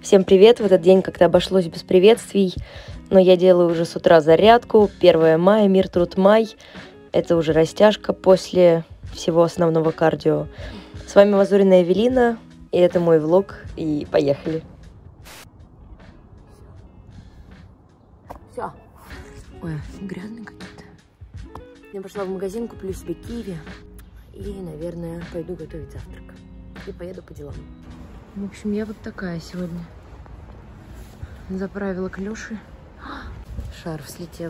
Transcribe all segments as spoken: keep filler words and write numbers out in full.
Всем привет! В этот день как-то обошлось без приветствий, но я делаю уже с утра зарядку. первое мая, мир, труд, май. Это уже растяжка после всего основного кардио. С вами Мазурина Эвелина, и это мой влог, и поехали! Все. Ой, грязные какие-то. Я пошла в магазин, куплю себе киви и, наверное, пойду готовить завтрак. И поеду по делам. В общем, я вот такая сегодня. Заправила клёши. Шарф слетел.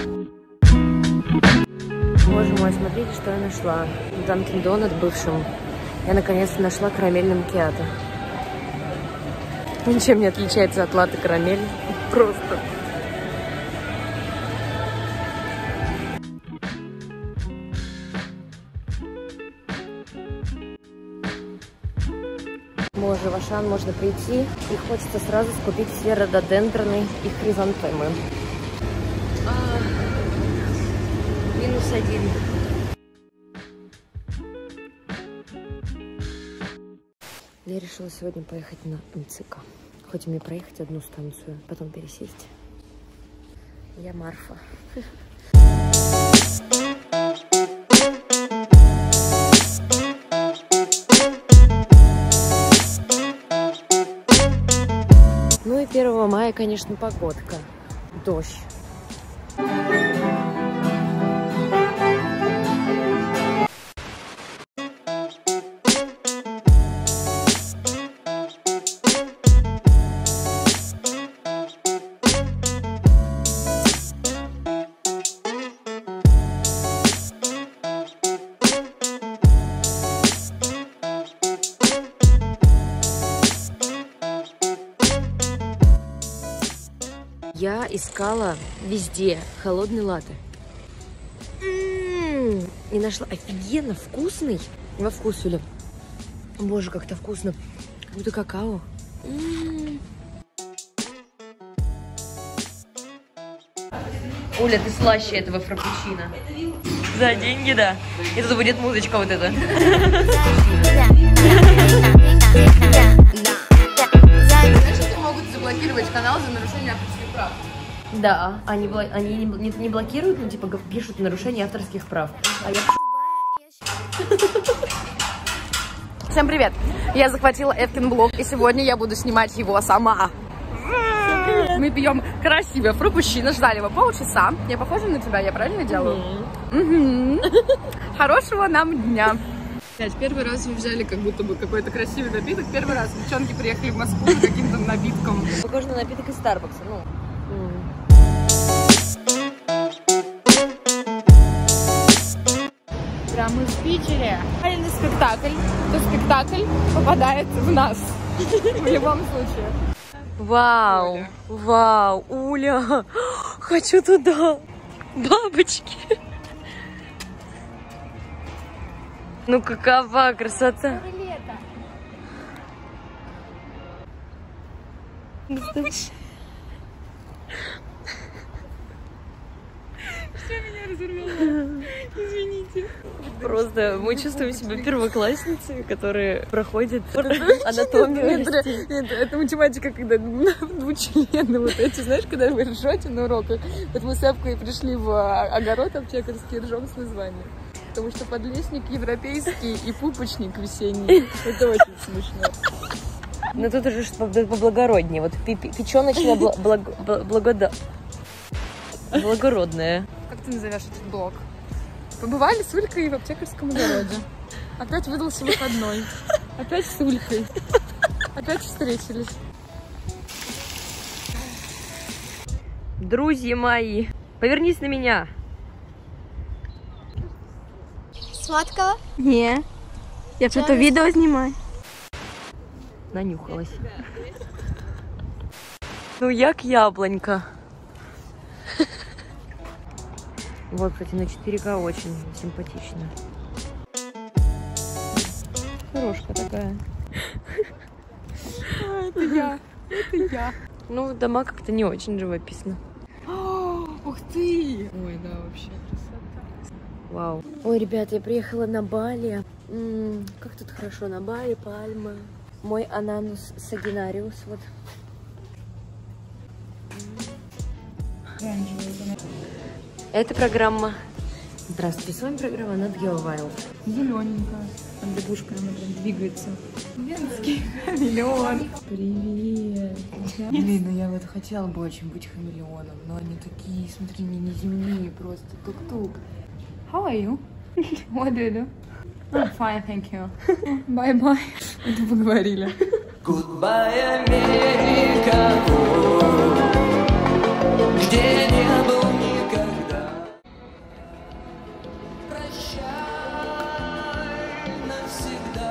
Боже мой, смотрите, что я нашла. В Данкин Донат бывшем. Я наконец-то нашла карамельный макиато. Ничем не отличается от латте карамель. Просто. Боже, в Ашан можно прийти, и хочется сразу скупить все рододендроны и хризантемы. А, минус один. Я решила сегодня поехать на МЦК. Хоть мне проехать одну станцию, потом пересесть. Я Марфа. Ну и первого мая, конечно, погодка. Дождь. Я искала везде холодный латте. М-м-м, и нашла офигенно вкусный. Во вкусвиле. Боже, как это вкусно. Как будто какао. М-м-м. Оля, ты слаще этого фраппучино. За деньги, да. И тут будет музычка вот эта. Заблокировать канал за нарушение авторских прав. Да, они, они не, не, не блокируют, но типа пишут нарушение авторских прав. А я... Всем привет! Я захватила Эвкин блог, и сегодня я буду снимать его сама. Мы пьем красивое фраппучино, ждали его полчаса. Я похожа на тебя, я правильно делаю? Mm-hmm. Mm-hmm. Хорошего нам дня! Первый раз мы взяли как будто бы какой-то красивый напиток. Первый раз девчонки приехали в Москву с каким-то напитком. Похоже на напиток из Старбакса. Ну. Прям мы в Питере. Реальный спектакль. То спектакль попадает в нас. В любом случае. Вау, Оля. Вау, Уля. Хочу туда. Бабочки. Ну какова красота! Все меня разорвало. Извините. Просто мы чувствуем себя первоклассницей, которые проходят анатомию. Нет, это математика, когда двучлены вот эти, знаешь, когда вы ржете на уроках. Вот мы с Эвкой пришли в огород аптекарский, ржем с названием. Потому что подлесник европейский и пупочник весенний. Это очень смешно. Но тут уже что-то поблагороднее. Вот печеночная благода... благородная. Как ты назовешь этот блог? Побывали с Улькой в аптекарском огороде. Опять выдался выходной. Опять с Улькой. Опять встретились. Друзья мои, повернись на меня. Сладкого? Не, я что-то видео снимаю. Нанюхалась. Ну, як яблонька. Вот, кстати, на четыре ка очень симпатично. Хорошка такая. А, это я, это я. Ну, дома как-то не очень живописно. Ух ты! Ой, да, вообще красота. Вау. Ой, ребят, я приехала на Бали. М-м, как тут хорошо на Бали, пальмы. Мой ананус сагинариус, вот Это программа. Здравствуйте, с вами программа Not Geo Wild. Зелененькая. Там лягушка, она прям двигается. Венский хамелеон. Привет. Блин, ну я вот хотела бы очень быть хамелеоном, но они такие, смотри, не неземные просто. Тук-тук. How are you? What do you do? I'm fine, thank you. Bye-bye. Это поговорили. Goodbye, Америка, где не был никогда. Прощай навсегда.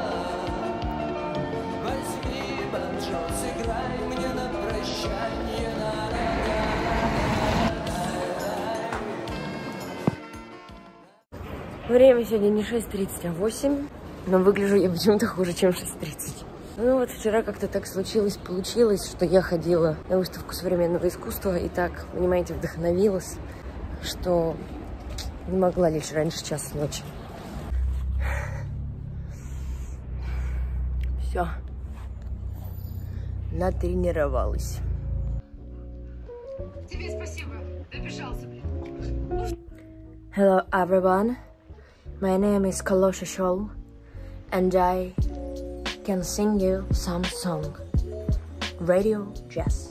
Возьми банджо, сыграй мне на прощанье. Время сегодня не шесть тридцать, а восемь. Но выгляжу я почему-то хуже, чем шесть тридцать. Ну вот вчера как-то так случилось, получилось, что я ходила на выставку современного искусства и так, понимаете, вдохновилась, что не могла лечь раньше часа ночи. Все. Натренировалась. Тебе спасибо. Добежался, блин. Hello everyone. My name is Kalosha Show and I can sing you some song. Radio Jazz.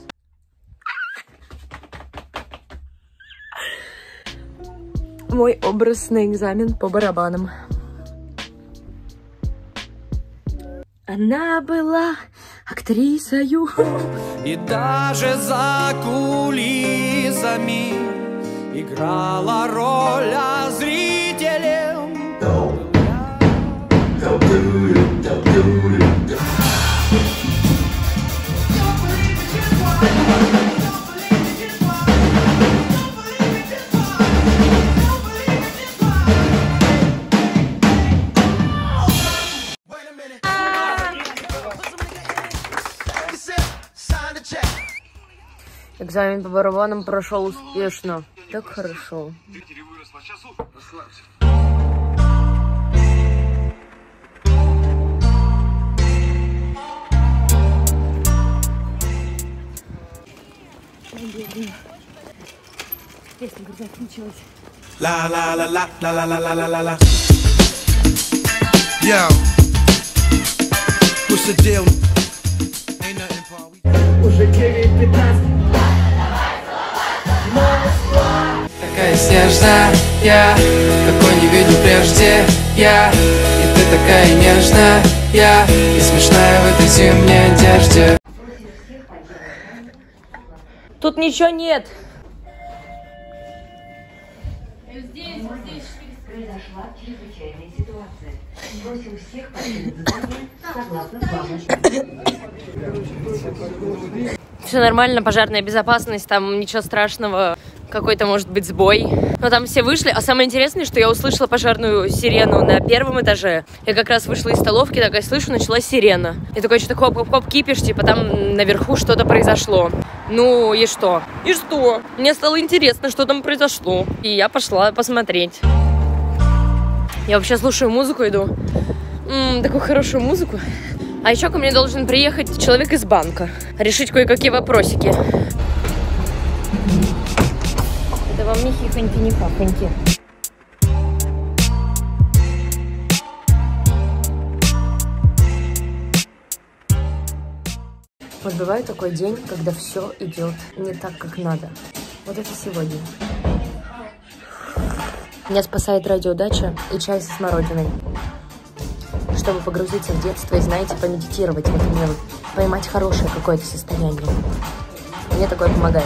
Мой образ на экзамен по барабанам. Она была актрисою. И даже за кулисами играла роль а зрителем. Экзамен по барабанам прошел успешно. Так хорошо. Песня когда закончилась. La la la la la la la la la la la. Yo, what's the deal? Ain't nothing, Paul. Уже девять пятнадцать. Такая снежная, я какой не видел прежде, я и ты такая нежная, я и смешная в этой зимней одежде. Тут ничего нет. Произошла чрезвычайная ситуация. Просим всех покинуть здание согласно плану. Все нормально, пожарная безопасность, там ничего страшного, какой-то может быть сбой. Но там все вышли, а самое интересное, что я услышала пожарную сирену на первом этаже. Я как раз вышла из столовки, такая слышу, началась сирена. И такой что-то хоп-хоп-хоп кипиш, типа там наверху что-то произошло. Ну и что? И что? Мне стало интересно, что там произошло. И я пошла посмотреть. Я вообще слушаю музыку, иду. М-м, такую хорошую музыку. А еще ко мне должен приехать человек из банка. Решить кое-какие вопросики. Это вам не хихоньки, не хахоньки. Вот бывает такой день, когда все идет не так, как надо. Вот это сегодня. Меня спасает радиодача и чай со смородиной. Чтобы погрузиться в детство и, знаете, помедитировать в этом мире, поймать хорошее какое-то состояние. Мне такое помогает.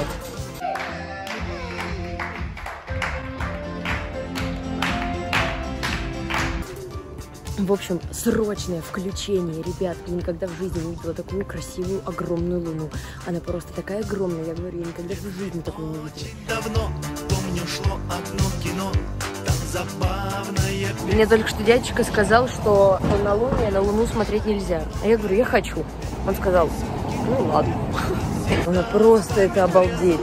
В общем, срочное включение, ребят. Я никогда в жизни не видела такую красивую, огромную луну. Она просто такая огромная, я говорю, я никогда в жизни такую не видела. Давно, помню, шло одно кино, там забавное. Мне только что дядечка сказал, что на луне на луну смотреть нельзя. А я говорю, я хочу. Он сказал, ну ладно. Она просто это обалдеть.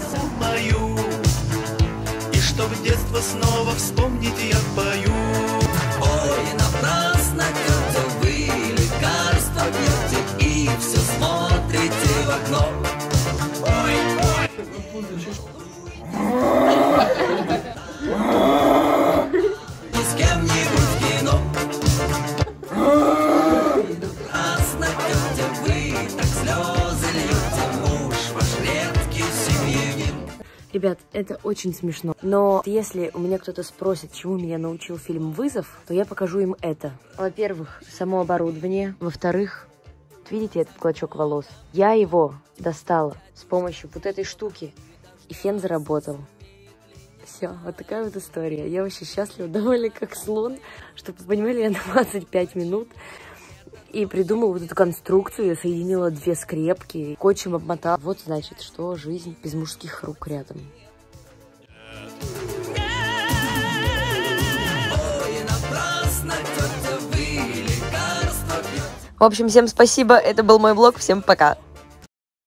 И чтобы детство снова вспомнить, я пою. Ой, напрасно как-то вы лекарства пьете и все смотрите в окно. Ой, ой. Ребят, это очень смешно. Но если у меня кто-то спросит, чему меня научил фильм «Вызов», то я покажу им это. Во-первых, само оборудование. Во-вторых, видите этот клочок волос? Я его достала с помощью вот этой штуки, и фен заработал. Все, вот такая вот история. Я вообще счастлива, довольна как слон. Чтобы вы понимали, я на двадцать пять минут и придумала вот эту конструкцию. Я соединила две скрепки, скотчем обмотала. Вот значит, что жизнь без мужских рук рядом. В общем, всем спасибо. Это был мой влог. Всем пока.